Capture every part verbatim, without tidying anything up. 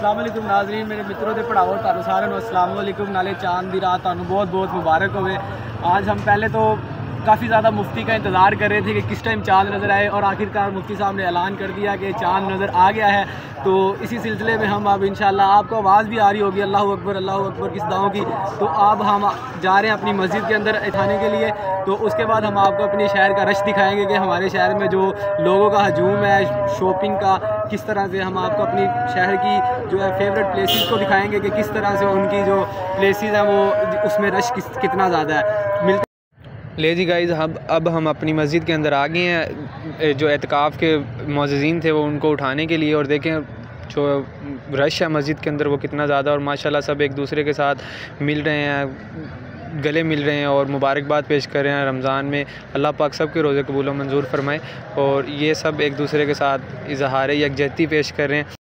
अस्सलाम वालेकुम नाज़रीन, मेरे मित्रों के पढ़ाओ तुहानू सारिਆਂ ਨੂੰ अस्सलाम वालेकुम। नाले चांद दी रात तुहानू बहुत बहुत मुबारक होवे। आज हम पहले तो काफ़ी ज़्यादा मुफ्ती का इंतज़ार कर रहे थे कि किस टाइम चांद नज़र आए और आखिरकार मुफ्ती साहब ने ऐलान कर दिया कि चांद नज़र आ गया है। तो इसी सिलसिले में हम अब इंशाल्लाह, आपको आवाज़ भी आ रही होगी अल्लाह अकबर अल्लाह अकबर किस दाओं की। तो अब हम जा रहे हैं अपनी मस्जिद के अंदर उठाने के लिए। तो उसके बाद हम आपको अपने शहर का रश दिखाएंगे कि हमारे शहर में जो लोगों का हजूम है शॉपिंग का, किस तरह से हम आपको अपनी शहर की जो है फेवरेट प्लेसेस को दिखाएंगे कि किस तरह से उनकी जो प्लेसेस हैं वो उसमें रश किस कितना ज़्यादा है। मिलते ले जी गाइज़, अब अब हम अपनी मस्जिद के अंदर आ गए हैं। जो एतकाफ़ के मुअज़्ज़िज़ीन थे वो उनको उठाने के लिए, और देखें जो रश है मस्जिद के अंदर वो कितना ज़्यादा, और माशाल्लाह सब एक दूसरे के साथ मिल रहे हैं, गले मिल रहे हैं और मुबारकबाद पेश कर रहे हैं रमज़ान में। अल्लाह पाक सब के रोज़े कबूल व मंजूर फरमाए। और ये सब एक दूसरे के साथ इज़हार यकजहती पेश कर रहे हैं।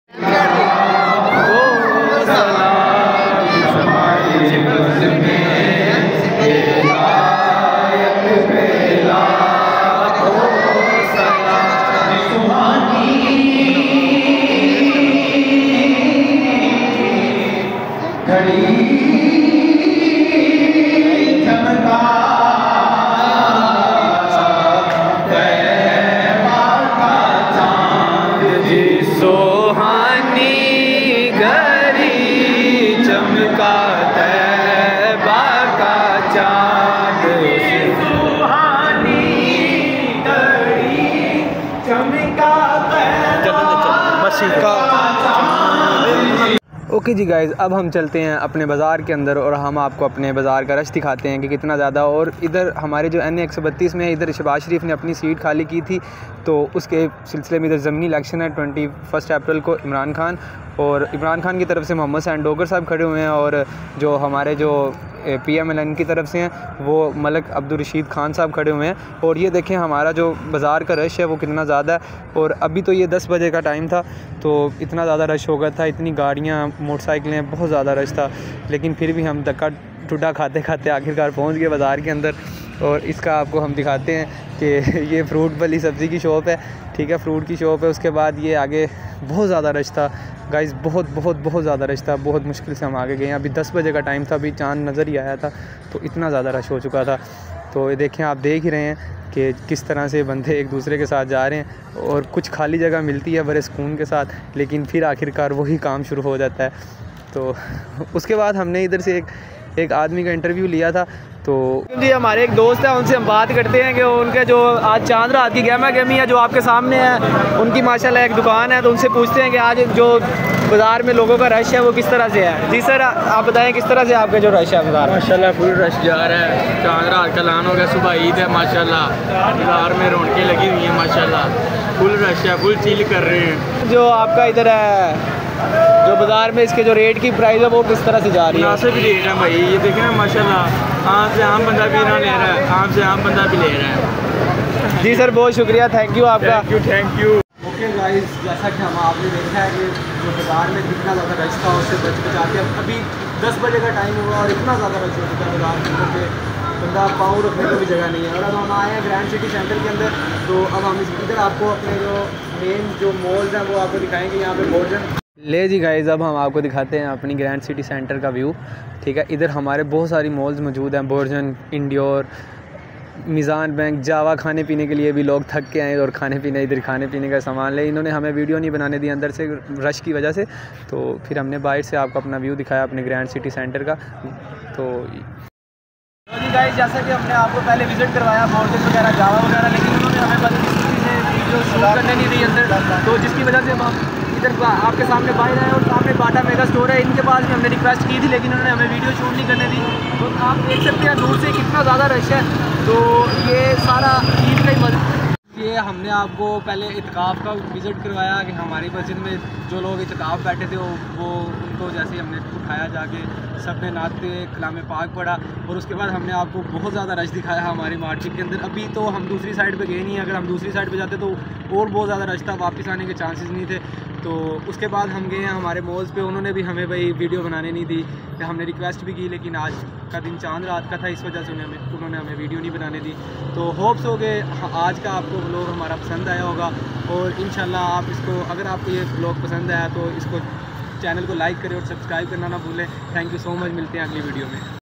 ओके जी गाइज़, अब हम चलते हैं अपने बाज़ार के अंदर और हम आपको अपने बाज़ार का रश दिखाते हैं कि कितना ज़्यादा। और इधर हमारे जो एन ए एक सौ बत्तीस में इधर शहबाज शरीफ ने अपनी सीट खाली की थी, तो उसके सिलसिले में इधर ज़मीनी इलेक्शन है ट्वेंटी फर्स्ट अप्रैल को। इमरान खान और इमरान खान की तरफ से मोहम्मद सैंडोगर साहब खड़े हुए हैं, और जो हमारे जो पी एम एल एन की तरफ से हैं वो मलिक अब्दुल रशीद खान साहब खड़े हुए हैं। और ये देखें हमारा जो बाज़ार का रश है वो कितना ज़्यादा है। और अभी तो ये दस बजे का टाइम था तो इतना ज़्यादा रश हो गया था, इतनी गाड़ियाँ मोटरसाइकिलें, बहुत ज़्यादा रश था। लेकिन फिर भी हम धक्का टुटा खाते खाते आखिरकार पहुँच गए बाज़ार के अंदर। और इसका आपको हम दिखाते हैं कि ये फ्रूट वाली सब्ज़ी की शॉप है, ठीक है, फ्रूट की शॉप है। उसके बाद ये आगे बहुत ज़्यादा रश था गाइज़, बहुत बहुत बहुत ज़्यादा रश था। बहुत मुश्किल से हम आगे गए। अभी दस बजे का टाइम था, अभी चांद नज़र ही आया था, तो इतना ज़्यादा रश हो चुका था। तो ये देखें, आप देख ही रहे हैं कि किस तरह से बंदे एक दूसरे के साथ जा रहे हैं, और कुछ खाली जगह मिलती है बड़े सुकून के साथ, लेकिन फिर आखिरकार वही काम शुरू हो जाता है। तो उसके बाद हमने इधर से एक एक आदमी का इंटरव्यू लिया था। तो जी हमारे एक दोस्त है, उनसे हम बात करते हैं कि उनके जो आज चांद रात की गहमा गहमी है जो आपके सामने है, उनकी माशाल्लाह एक दुकान है, तो उनसे पूछते हैं कि आज जो बाज़ार में लोगों का रश है वो किस तरह से है। जी सर, आप बताएं किस तरह से आपका जो रश है बाज़ार? माशाल्लाह फुल रश जा रहा है। चांद रात का ऐलान हो गया, सुबह ईद है, माशाल्लाह बाज़ार में रौनकें लगी हुई हैं, माशाल्लाह फुल रश है, फुल चिल कर रहे हैं। जो आपका इधर है जो बाज़ार में इसके जो रेट की प्राइस है वो किस तरह से जा रही है? मुनासिब रेट है भाई, ये देखें ना माशाल्लाह, आम से आम बंदा भी ना ले रहा है, आम से आम बंदा भी ले रहा है। जी सर, बहुत शुक्रिया, थैंक यू आपका। Thank you thank you okay guys, जैसा कि हम आपने देखा है कि जो बाज़ार में कितना ज़्यादा रश था उससे बच बचा के अभी दस बजे का टाइम हुआ और इतना ज़्यादा रश हो चुका है बाज़ार के अंदर पे बंदा पाँव रखने को भी जगह नहीं है। और अब हम आए हैं ग्रैंड सिटी सेंटर के अंदर, तो अब हम इधर आपको अपने जो मेन जो मॉल्स हैं वो आपको दिखाएंगे। यहाँ पे भोजन ले जी गाइज़, अब हम आपको दिखाते हैं अपनी ग्रैंड सिटी सेंटर का व्यू, ठीक है। इधर हमारे बहुत सारी मॉल्स मौजूद हैं, बोर्जन, इंडियोर, मिज़ान बैंक, जावा। खाने पीने के लिए भी लोग थक के आए और खाने पीने इधर खाने पीने का सामान ले। इन्होंने हमें वीडियो नहीं बनाने दी अंदर से रश की वजह से, तो फिर हमने बाहर से आपको अपना व्यू दिखाया अपने ग्रैंड सिटी सेंटर का। तो गाइस, जैसा कि हमने आपको पहले विज़िट करवाया बोर्जन वगैरह, जावा वगैरह, लेकिन उन्होंने हमें बदकिस्मती से वीडियो शूट करने नहीं दी अंदर, तो जिसकी वजह से हम इधर आपके सामने बाहर आए। और सामने बाटा मेगा स्टोर है, इनके पास भी हमने रिक्वेस्ट की थी लेकिन उन्होंने हमें वीडियो शूट नहीं करने दी। तो आप देख सकते हैं दूर से कितना ज़्यादा रश है। तो ये सारा ईद का ही मज़ा। ये हमने आपको पहले इत्काफ़ का विज़िट करवाया कि हमारी मस्जिद में जो लोग इत्काफ़ बैठे थे वो वो उनको जैसे हमने उठाया जाके सब ने नाते कलाम पाक पढ़ा। और उसके बाद हमने आपको बहुत ज़्यादा रश दिखाया हमारी मार्केट के अंदर। अभी तो हम दूसरी साइड पे गए नहीं, अगर हम दूसरी साइड पे जाते तो और बहुत ज़्यादा रश था, वापस आने के चांसेस नहीं थे। तो उसके बाद हम गए हैं हमारे मॉल्स पे, उन्होंने भी हमें भाई वीडियो बनाने नहीं दी, हमने रिक्वेस्ट भी की लेकिन आज का दिन चांद रात का था, इस वजह से उन्हें उन्होंने हमें वीडियो नहीं बनाने दी। तो होप्स हो गए आज का आपको व्लॉग हमारा पसंद आया होगा, और इंशाल्लाह आप इसको, अगर आपको ये व्लॉग पसंद आया तो इसको चैनल को लाइक करें और सब्सक्राइब करना ना भूलें। थैंक यू सो मच, मिलते हैं अगली वीडियो में।